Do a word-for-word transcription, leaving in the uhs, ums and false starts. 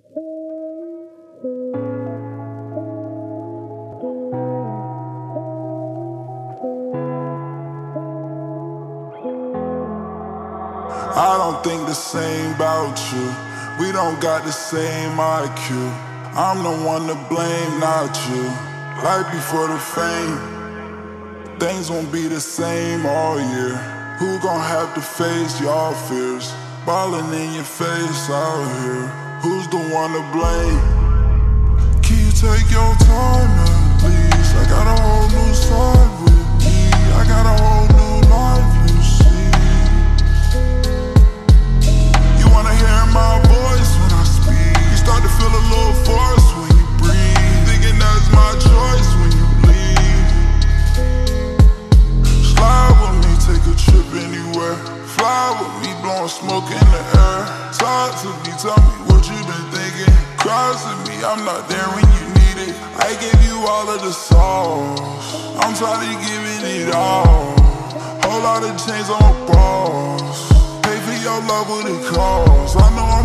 I don't think the same about you. We don't got the same I Q. I'm the one to blame, not you. Right before the fame, things won't be the same all year. Who gon' have to face y'all fears? Ballin' in your face out here. Who's the one to blame? Can you take your time now, please? I got a whole new side with me. I got a whole new life, you see. You wanna hear my voice when I speak. You start to feel a little force when you breathe. Thinking that's my choice when you leave. Slide with me, take a trip anywhere. Fly with me, blowing smoke in the air. Talk to me, tell me what you been thinking. Cry to me, I'm not there when you need it. I gave you all of the sauce, I'm tired of giving it all. Whole lot of chains on my balls. Pay for your love what it costs. I know